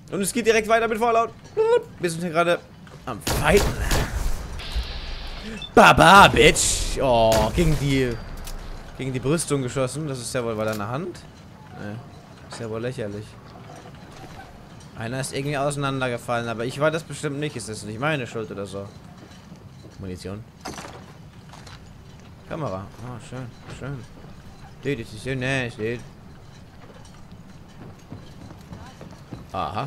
Und es geht direkt weiter mit Fallout. Wir sind hier gerade am Fighten. Baba, Bitch. Oh, gegen die Brüstung geschossen. Das ist ja wohl bei deiner Hand. Nee, ist ja wohl lächerlich. Einer ist irgendwie auseinandergefallen, aber ich war das bestimmt nicht. Ist das nicht meine Schuld oder so? Munition. Kamera. Oh, schön, schön. Dude, das ist so nice, dude. Aha.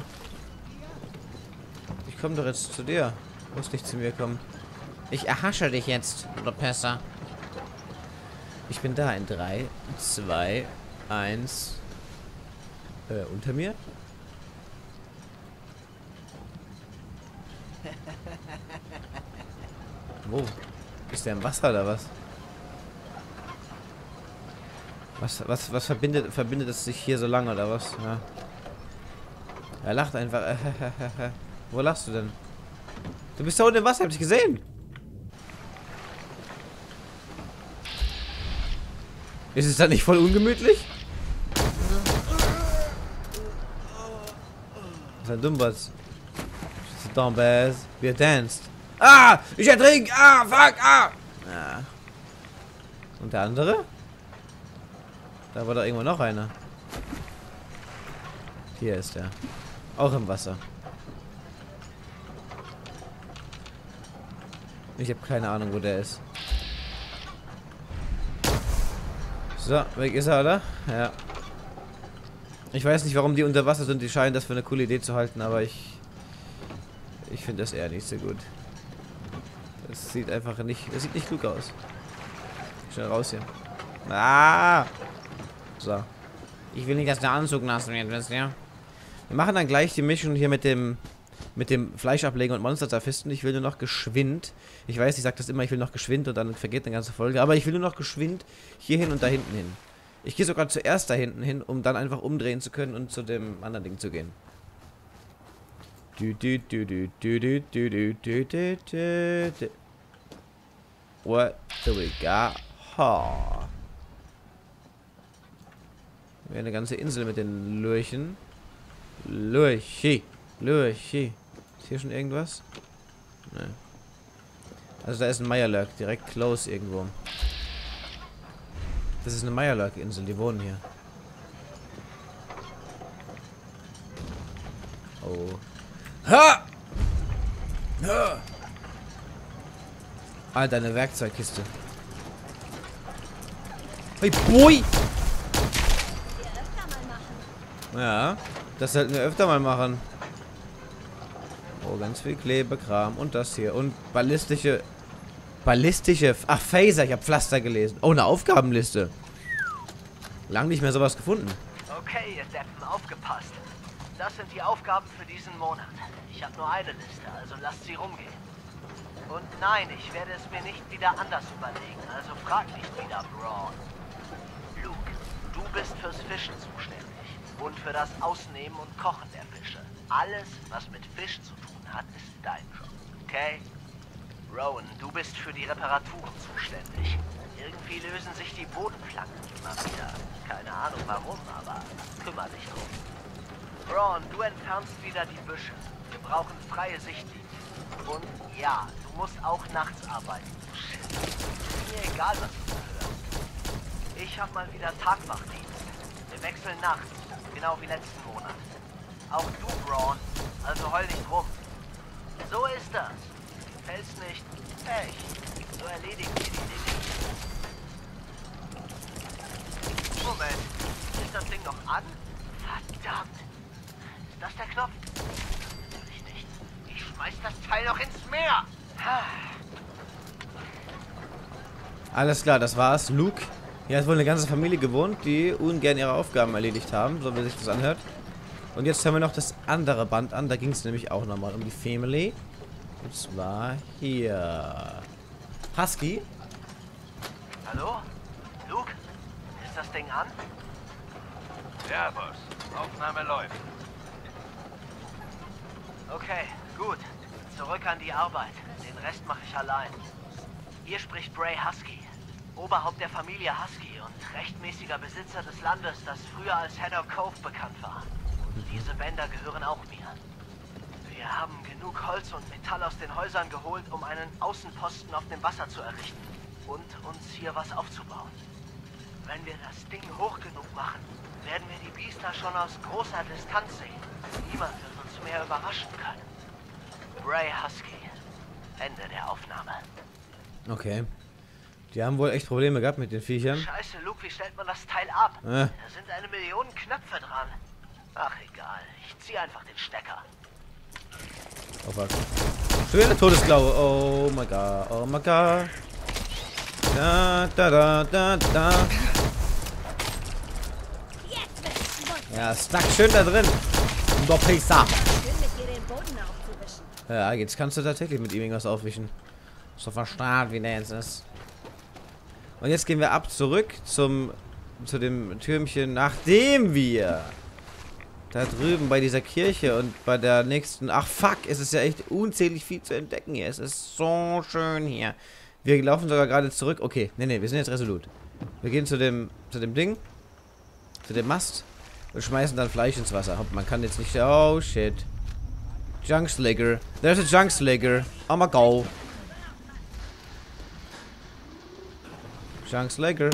Ich komme doch jetzt zu dir. Du musst nicht zu mir kommen. Ich erhasche dich jetzt, oder Pesser. Ich bin da in 3, 2, 1. Unter mir? Wo? Ist der im Wasser oder was? Was verbindet es sich hier so lange oder was? Ja. Er lacht einfach. Wo lachst du denn? Du bist da unten im Wasser, hab ich gesehen. Ist es dann nicht voll ungemütlich? Das ist ein Dummbatz. Dumbass. Wir danced. Ah! Ich ertrink! Ah! Fuck! Ah! Ja. Und der andere? Da war doch irgendwo noch einer. Hier ist er. Auch im Wasser. Ich habe keine Ahnung, wo der ist. So, weg ist er, oder? Ja. Ich weiß nicht, warum die unter Wasser sind. Die scheinen das für eine coole Idee zu halten, aber ich finde das eher nicht so gut. Das sieht einfach nicht... Das sieht nicht klug aus. Schnell raus hier. Ah! So. Ich will nicht, dass der Anzug nass wird, wisst ihr? Wir machen dann gleich die Mission hier mit dem Fleisch ablegen und Monster zerfisten. Ich will nur noch geschwind. Ich weiß, ich sage das immer, ich will noch geschwind und dann vergeht eine ganze Folge. Aber ich will nur noch geschwind hier hin und da hinten hin. Ich gehe sogar zuerst da hinten hin, um dann einfach umdrehen zu können und zu dem anderen Ding zu gehen. What do we got? Ha. Eine ganze Insel mit den Lurchen. Lurchi. Lurchi. Ist hier schon irgendwas? Ne. Also da ist ein Meyerlurk. Direkt close irgendwo. Das ist eine Meyerlurk-Insel. Die wohnen hier. Oh. Ha! Ha! Alter, eine Werkzeugkiste. Hey, boy! Ja, das sollten wir öfter mal machen. Oh, ganz viel Klebekram. Und das hier. Und ballistische... Ach, Phaser. Ich habe Pflaster gelesen. Oh, eine Aufgabenliste. Lang nicht mehr sowas gefunden. Okay, ihr Deppen, aufgepasst. Das sind die Aufgaben für diesen Monat. Ich habe nur eine Liste, also lasst sie rumgehen. Und nein, ich werde es mir nicht wieder anders überlegen, also frag nicht wieder, Braun. Luke, du bist fürs Fischen zuständig. Und für das Ausnehmen und Kochen der Fische. Alles, was mit Fisch zu tun hat, ist dein Job. Okay? Rowan, du bist für die Reparaturen zuständig. Irgendwie lösen sich die Bodenflanken immer wieder. Keine Ahnung warum, aber kümmere dich drum. Braun, du entfernst wieder die Büsche. Wir brauchen freie Sichtlinien. Und ja, du musst auch nachts arbeiten. Shit. Mir egal, was du hörst. Ich hab mal wieder Tagwachdienst. Wir wechseln nachts. Genau wie letzten Monat. Auch du, Braun. Also heul nicht rum. So ist das. Fällt's nicht. Pech. So erledigen wir die Dinge. Moment. Ist das Ding noch an? Verdammt. Ist das der Knopf? Natürlich nicht. Ich schmeiß das Teil noch ins Meer. Alles klar, das war's. Luke. Hier hat wohl eine ganze Familie gewohnt, die ungern ihre Aufgaben erledigt haben, so wie sich das anhört. Und jetzt hören wir noch das andere Band an. Da ging es nämlich auch nochmal um die Family. Und zwar hier. Husky. Hallo? Luke? Ist das Ding an? Ja, Boss. Aufnahme läuft. Okay, gut. Zurück an die Arbeit. Den Rest mache ich allein. Hier spricht Bray Husky. Oberhaupt der Familie Husky und rechtmäßiger Besitzer des Landes, das früher als Haddock Cove bekannt war. Diese Bänder gehören auch mir. Wir haben genug Holz und Metall aus den Häusern geholt, um einen Außenposten auf dem Wasser zu errichten und uns hier was aufzubauen. Wenn wir das Ding hoch genug machen, werden wir die Biester schon aus großer Distanz sehen. Niemand wird uns mehr überraschen können. Bray Husky. Ende der Aufnahme. Okay. Die haben wohl echt Probleme gehabt mit den Viechern. Scheiße, Luke, wie stellt man das Teil ab? Da sind 1 Million Knöpfe dran. Ach, egal. Ich ziehe einfach den Stecker. Oh fuck. Schon wieder eine Todesklaue. Oh my god. Oh my god. Da, da, da, da, da. Ja, stuck schön da drin. Doppelsa. Ja, jetzt kannst du tatsächlich mit ihm irgendwas aufwischen. So verstanden, wie der jetzt ist. Und jetzt gehen wir ab zurück zu dem Türmchen, nachdem wir da drüben bei dieser Kirche und bei der nächsten... Ach fuck, es ist ja echt unzählig viel zu entdecken hier. Es ist so schön hier. Wir laufen sogar gerade zurück. Okay, nee, wir sind jetzt resolut. Wir gehen zu dem Ding, zu dem Mast und schmeißen dann Fleisch ins Wasser. Man kann jetzt nicht... Oh shit. Junkslager. There's a Junkslager. Oh my god. Junkslager.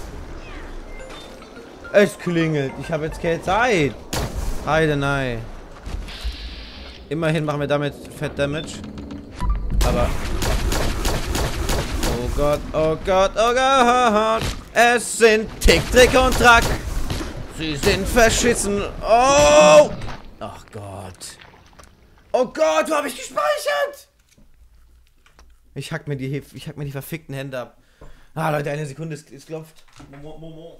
Es klingelt. Ich habe jetzt keine Zeit. Heide nein. Immerhin machen wir damit Fett Damage. Aber... Oh Gott, oh Gott, oh Gott. Es sind Tick, Trick und Track. Sie sind verschissen. Oh! Ach Gott. Oh Gott, wo habe ich gespeichert? Ich hack mir die verfickten Hände ab. Ah, Leute, eine Sekunde, es klopft. Momo.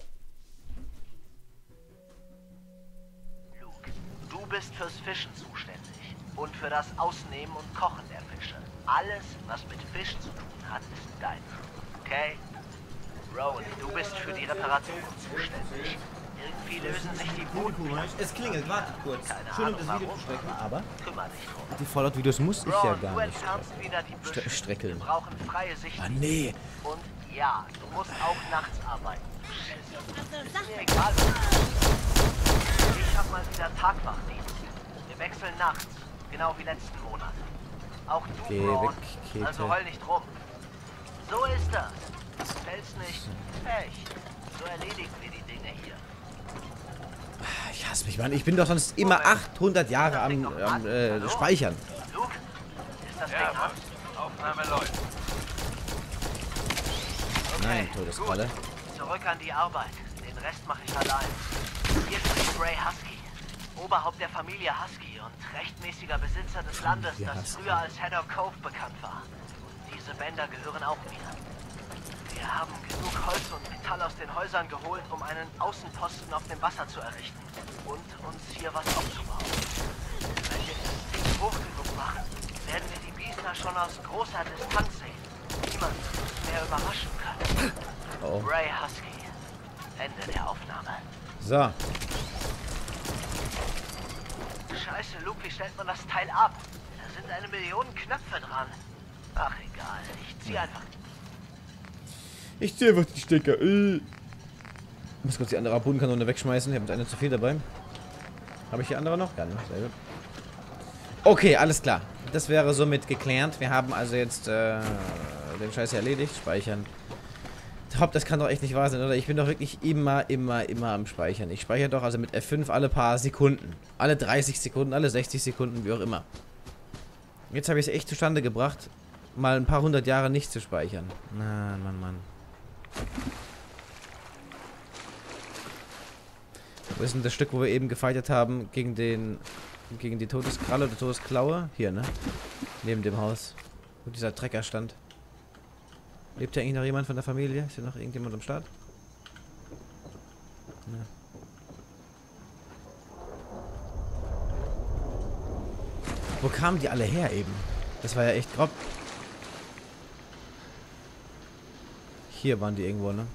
Luke, du bist fürs Fischen zuständig. Und für das Ausnehmen und Kochen der Fische. Alles, was mit Fisch zu tun hat, ist dein. Okay? Rowan, du bist für die Reparatur zuständig. Irgendwie lösen sich die Booten. Es klingelt, warte kurz. Keine Schön, um Ahnung das Video warum, zu strecken, aber kümmere dich drum. die Fallout-Videos muss ich ja Rowan, gar du nicht entfernst wieder die Büsche. streckeln. Wir brauchen freie Sicht. Ah, nee. Und ja, du musst auch nachts arbeiten. Ist mir egal. Ich hab mal wieder Tagwachdienst. Wir wechseln nachts. Genau wie letzten Monat. Auch du, Geh Braun. weg, Käthe. Also heul nicht rum. So ist das. Fällt's nicht. Pech. So erledigen wir die Dinge hier. Ich hasse mich, Mann. Ich bin doch sonst immer 800 Jahre am Speichern. Luke, ist das Ding Ja, an? Boss. Aufnahme läuft. Nein, Okay, Todeskralle. gut. Zurück an die Arbeit. Den Rest mache ich allein. Hier spricht Bray Husky. Oberhaupt der Familie Husky und rechtmäßiger Besitzer des Landes, Familie das Husky. früher als Heather Cove bekannt war. Diese Bänder gehören auch mir. Wir haben genug Holz und Metall aus den Häusern geholt, um einen Außenposten auf dem Wasser zu errichten und uns hier was aufzubauen. Wenn wir das Ding hoch genug machen, werden wir die Biester schon aus großer Distanz sehen. Niemand wird uns mehr überraschen können. Oh. Bray Husky. Ende der Aufnahme. So. Scheiße, Luke, wie stellt man das Teil ab? Da sind 1 Million Knöpfe dran. Ach, egal. Ich zieh einfach... Ich ziehe einfach die Stecker. Ich muss kurz die andere Harpunenkanone wegschmeißen. Ich habe jetzt eine zu viel dabei. Habe ich die andere noch? Ja, ne? Sehr gut. Okay, alles klar. Das wäre somit geklärt. Wir haben also jetzt den Scheiß erledigt. Speichern. Top, das kann doch echt nicht wahr sein, oder? Ich bin doch wirklich immer am Speichern. Ich speichere doch also mit F5 alle paar Sekunden. Alle 30 Sekunden, alle 60 Sekunden, wie auch immer. Jetzt habe ich es echt zustande gebracht, mal ein paar 100 Jahre nicht zu speichern. Mann. Wo ist denn das Stück, wo wir eben gefeiert haben gegen die Todeskralle oder Todesklaue? Hier, ne? Neben dem Haus, wo dieser Trecker stand. Lebt hier eigentlich noch jemand von der Familie? Ist hier noch irgendjemand am Start? Ja. Wo kamen die alle her eben? Das war ja echt grob. Hier waren die irgendwo, ne?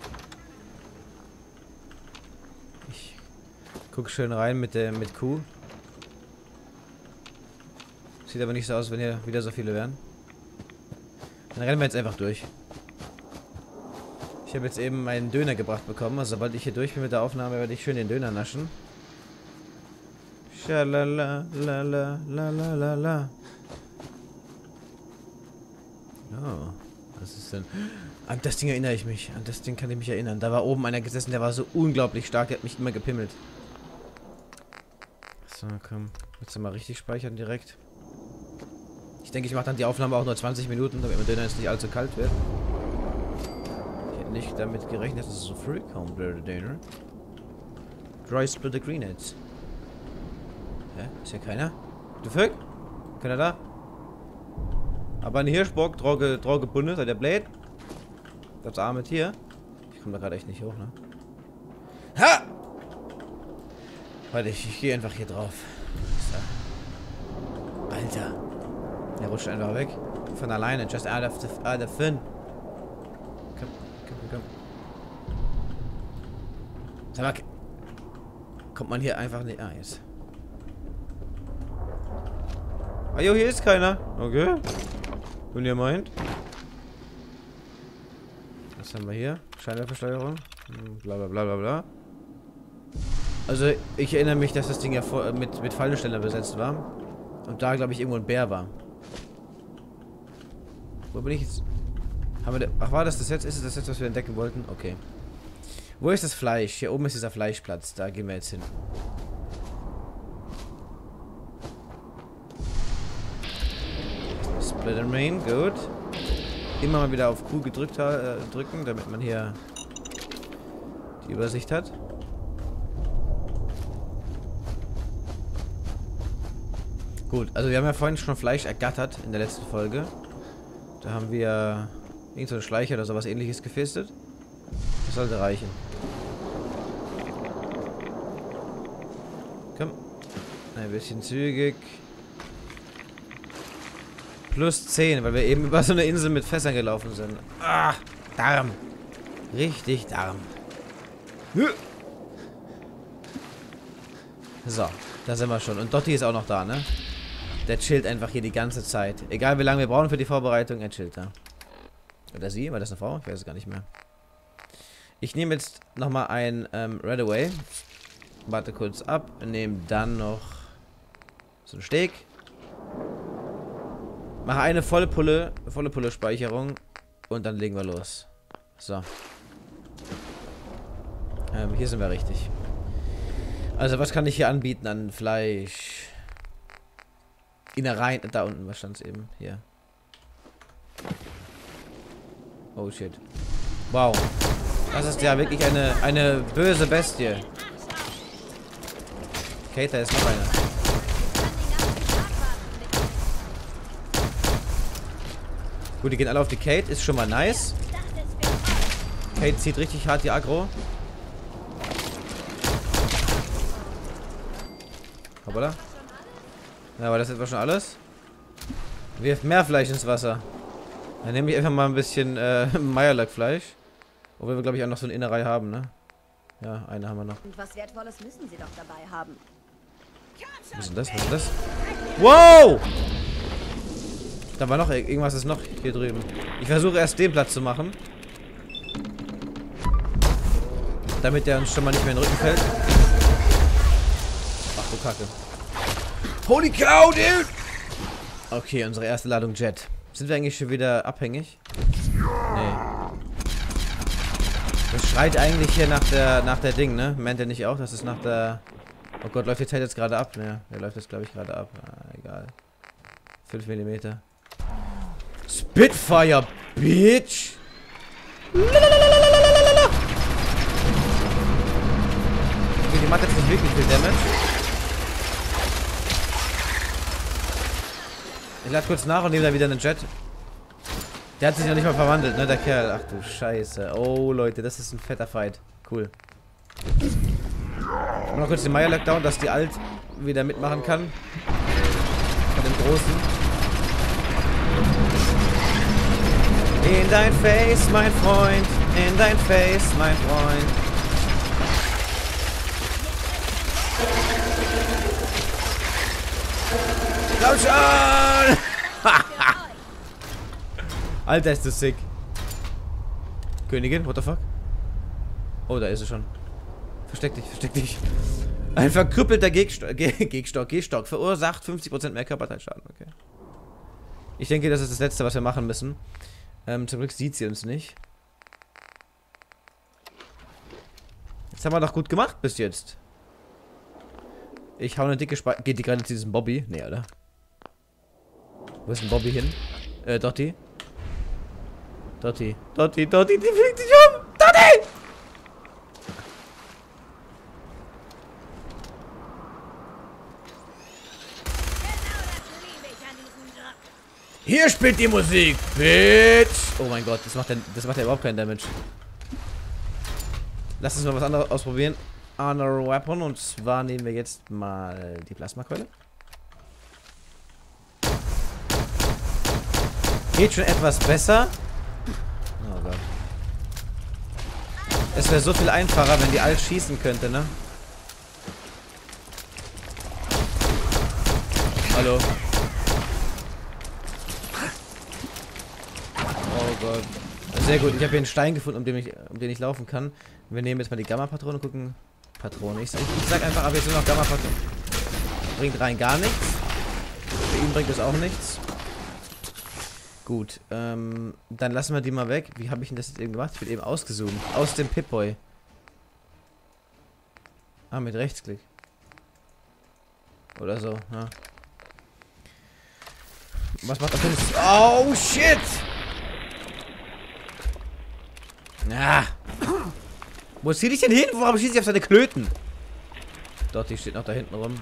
Ich guck schön rein mit Q. Sieht aber nicht so aus, wenn hier wieder so viele wären. Dann rennen wir jetzt einfach durch. Ich habe jetzt eben meinen Döner gebracht bekommen. Also sobald ich hier durch bin mit der Aufnahme, werde ich schön den Döner naschen. Schalala, la la la la la la. Oh, was ist denn? An das Ding erinnere ich mich. An das Ding kann ich mich erinnern. Da war oben einer gesessen, der war so unglaublich stark, der hat mich immer gepimmelt. So, komm. Willst du mal richtig speichern direkt? Ich denke, ich mache dann die Aufnahme auch nur 20 Minuten, damit mein Döner jetzt nicht allzu kalt wird. Ich hätte nicht damit gerechnet, dass es so früh kommt, der Döner. Dry Split the Greenheads. Ja, ist hier keiner? Du Vögel? Keiner da? Aber ein Hirschbock, droge Bunde, seid ihr blöd? Das arme Tier. Ich komme da gerade echt nicht hoch, ne? Ha! Warte, ich gehe einfach hier drauf. So. Alter. Der rutscht einfach weg. Von alleine. Just out of the fin. Komm. Sag mal. Kommt man hier einfach nicht. Ah, jetzt. Ah, jo, hier ist keiner. Okay. Wenn ihr meint. Was haben wir hier? Scheinwerfersteuerung. Bla bla bla bla bla. Also, ich erinnere mich, dass das Ding ja mit Fallensteller besetzt war. Und da, glaube ich, irgendwo ein Bär war. Wo bin ich jetzt? Haben wir ach, war das jetzt? Ist es das jetzt, was wir entdecken wollten? Okay. Wo ist das Fleisch? Hier oben ist dieser Fleischplatz. Da gehen wir jetzt hin. Split and Rain, gut. Immer mal wieder auf Q drücken, damit man hier die Übersicht hat. Gut, also wir haben ja vorhin schon Fleisch ergattert in der letzten Folge. Da haben wir irgend so einen Schleicher oder sowas ähnliches gefistet. Das sollte reichen. Komm. Ein bisschen zügig. Plus 10, weil wir eben über so eine Insel mit Fässern gelaufen sind. Ah, Darm. Richtig Darm. So, da sind wir schon. Und Dotti ist auch noch da, ne? Der chillt einfach hier die ganze Zeit. Egal wie lange wir brauchen für die Vorbereitung, er chillt da. Oder sie? War das eine Frau? Ich weiß es gar nicht mehr. Ich nehme jetzt nochmal ein Red Away. Warte kurz ab. Nehme dann noch so einen Steak. Mache eine volle Pulle Speicherung. Und dann legen wir los. So. Hier sind wir richtig. Also was kann ich hier anbieten an Fleisch? Innereien, da unten, was stand es eben? Hier. Oh shit. Wow. Das ist ja wirklich eine böse Bestie. Kate, da ist noch einer. Gut, die gehen alle auf die Kate, ist schon mal nice. Kate zieht richtig hart die Aggro. Hoppala. Ja, aber das ist etwa schon alles. Wirft mehr Fleisch ins Wasser. Dann nehme ich einfach mal ein bisschen Meierlackfleisch. Obwohl wir, glaube ich, auch noch so eine Innerei haben, ne? Ja, eine haben wir noch. Und was Wertvolles müssen sie doch dabei haben. Was ist denn das? Was ist das? Wow! Da war noch irgendwas ist noch hier drüben. Ich versuche erst den Platz zu machen. Damit der uns schon mal nicht mehr in den Rücken fällt. Ach du Kacke. Holy cow, dude! Okay, unsere erste Ladung Jet. Sind wir eigentlich schon wieder abhängig? Nee. Das schreit eigentlich hier nach der Ding, ne? Meint ihr nicht auch? Das ist nach der... Oh Gott, läuft die Zeit jetzt gerade ab? Ne, der läuft jetzt, glaube ich, gerade ab. Ah, egal. 5 mm. Spitfire, bitch! Lalalala. Okay, die macht jetzt nicht wirklich viel Damage. Ich lade kurz nach und nehme dann wieder einen Jet. Der hat sich noch nicht mal verwandelt, ne, der Kerl. Ach du Scheiße. Oh, Leute, das ist ein fetter Fight. Cool. Noch kurz den Meierlack down, dass die Alt wieder mitmachen kann. Von dem Großen. In dein Face, mein Freund. In dein Face, mein Freund. Komm schon! Alter, ist das sick. Königin, what the fuck? Oh, da ist sie schon. Versteck dich, versteck dich. Ein verkrüppelter Gehstock verursacht 50% mehr Körperteilschaden. Okay. Ich denke, das ist das Letzte, was wir machen müssen. Zum Glück sieht sie uns nicht. Das haben wir doch gut gemacht bis jetzt. Ich hau eine dicke Geht die gerade zu diesem Bobby? Nee, oder? Wo ist denn Bobby hin? Dottie. Dottie, die fliegt sich um! Dottie! Hier spielt die Musik, Bitch! Oh mein Gott, das macht ja überhaupt keinen Damage. Lass uns mal was anderes ausprobieren. Honor Weapon, und zwar nehmen wir jetzt mal die Plasmakeule. Geht schon etwas besser. Oh Gott. Es wäre so viel einfacher, wenn die all schießen könnte, ne? Hallo. Oh Gott. Sehr gut, ich habe hier einen Stein gefunden, um den ich laufen kann. Wir nehmen jetzt mal die Gamma-Patrone und gucken. Patrone. Ich sag einfach, aber jetzt nur noch Gamma-Patrone. Bringt rein gar nichts. Für ihn bringt es auch nichts. Gut, dann lassen wir die mal weg. Wie habe ich denn das jetzt eben gemacht? Ich bin eben ausgezoomt. Aus dem Pip-Boy. Ah, mit Rechtsklick. Oder so, ja. Was macht das denn? Oh, shit! Ja. Wo zieh dich denn hin? Warum schießt ich auf seine Klöten? Dort, die steht noch da hinten rum.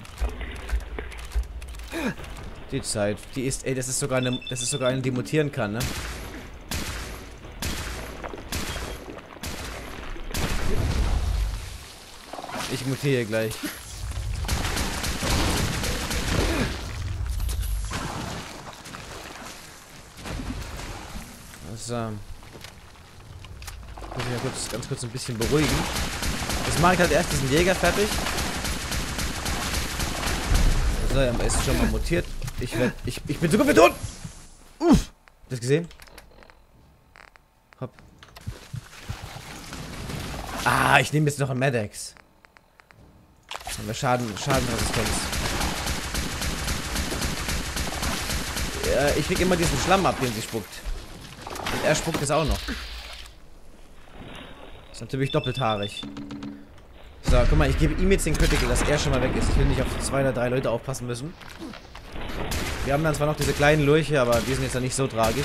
Die Zeit. Die ist, ey, das ist sogar eine, die mutieren kann, ne? Ich mutiere gleich. So. Muss ich mal ganz kurz ein bisschen beruhigen. Jetzt mache ich halt erst diesen Jäger fertig. So, er ist schon mal mutiert. Ich bin so gut wie tot! Uff! Das gesehen? Hopp. Ah, ich nehme jetzt noch einen Medex. Haben wir Schadenresistenz. Ja, ich krieg immer diesen Schlamm ab, den sie spuckt. Und er spuckt es auch noch. Ist natürlich doppelthaarig. So, guck mal, ich gebe ihm jetzt den Critical, dass er schon mal weg ist. Ich will nicht auf 2 oder 3 Leute aufpassen müssen. Wir haben dann zwar noch diese kleinen Lurche, aber die sind jetzt ja nicht so tragisch.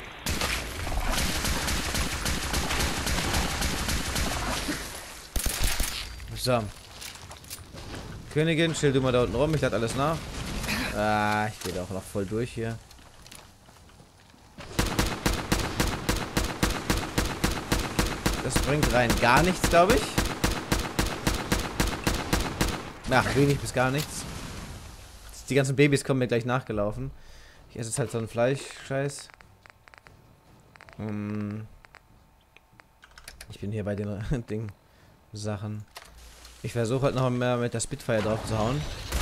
So. Königin, chill du mal da unten rum, ich lade alles nach. Ah, ich gehe da auch noch voll durch hier. Das bringt rein gar nichts, glaube ich. Ach, wenig bis gar nichts. Die ganzen Babys kommen mir gleich nachgelaufen. Ich esse jetzt halt so einen Fleischscheiß. Ich bin hier bei den Sachen. Ich versuche halt noch mehr mit der Spitfire drauf zu hauen.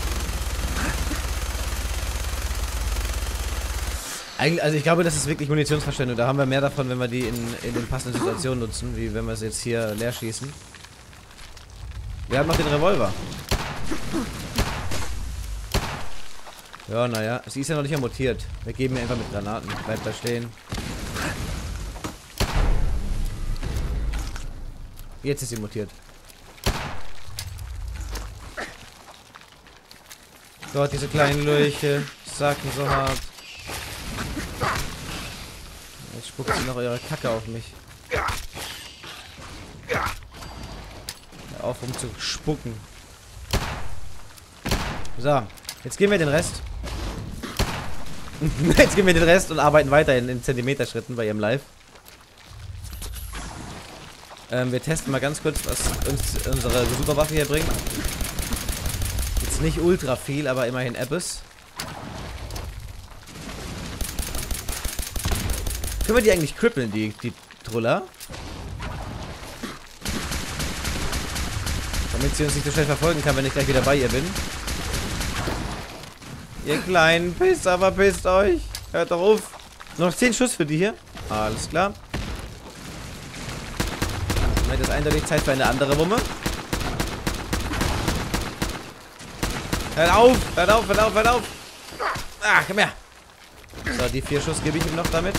Eigentlich, also ich glaube, das ist wirklich Munitionsverschwendung. Da haben wir mehr davon, wenn wir die in den passenden Situationen nutzen, wie wenn wir sie jetzt hier leer schießen. Wir haben noch den Revolver. Ja, naja. Sie ist ja noch nicht mutiert. Wir geben ihr einfach mit Granaten. Bleibt da stehen. Jetzt ist sie mutiert. Gott, diese kleinen Lurche. Sacken so hart. Jetzt spuckt sie noch ihre Kacke auf mich. Hör auf, um zu spucken. So, jetzt gehen wir den Rest. Jetzt gehen wir den Rest und arbeiten weiter in Zentimeterschritten bei ihrem Live. Wir testen mal ganz kurz, was uns unsere Superwaffe hier bringt. Jetzt nicht ultra viel, aber immerhin Abyss. Können wir die eigentlich krippeln, die Truller? Damit sie uns nicht so schnell verfolgen kann, wenn ich gleich wieder bei ihr bin. Ihr kleinen Pisser, verpisst euch. Hört doch auf. Nur noch 10 Schuss für die hier. Alles klar. Dann ist eindeutig Zeit für eine andere Wumme. Hört auf! Hört auf! Hört auf! Hört auf! Ah, komm her! So, die 4 Schuss gebe ich ihm noch damit.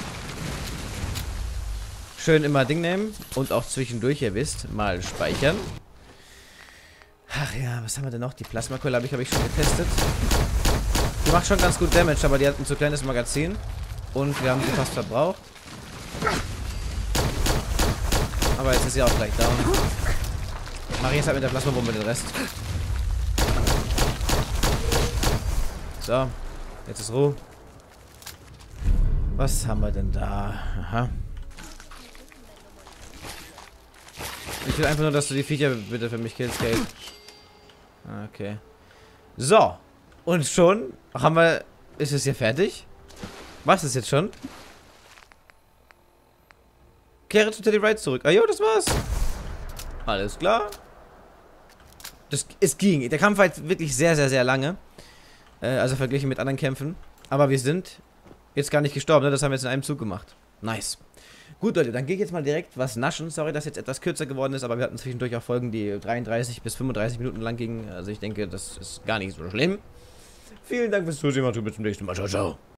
Schön immer Ding nehmen. Und auch zwischendurch, ihr wisst, mal speichern. Ach ja, was haben wir denn noch? Die Plasmakeule habe ich schon getestet. Die macht schon ganz gut Damage, aber die hat ein zu kleines Magazin. Und wir haben sie fast verbraucht. Aber jetzt ist sie auch gleich down. Marie ist halt mit der Plasmabombe den Rest. So, jetzt ist Ruhe. Was haben wir denn da? Aha. Ich will einfach nur, dass du die Viecher bitte für mich killst, Kate. Okay. So. Und schon haben wir... Ist es hier fertig? Was ist jetzt schon? Kehre zu Teddy Wright zurück. Ah jo, das war's. Alles klar. Es ging. Der Kampf war jetzt wirklich sehr, sehr, sehr lange. Also verglichen mit anderen Kämpfen. Aber wir sind jetzt gar nicht gestorben, ne? Das haben wir jetzt in einem Zug gemacht. Nice. Gut, Leute, dann gehe ich jetzt mal direkt was naschen. Sorry, dass jetzt etwas kürzer geworden ist, aber wir hatten zwischendurch auch Folgen, die 33 bis 35 Minuten lang gingen. Also ich denke, das ist gar nicht so schlimm. Vielen Dank fürs Zusehen und bis zum nächsten Mal. Ciao, ciao.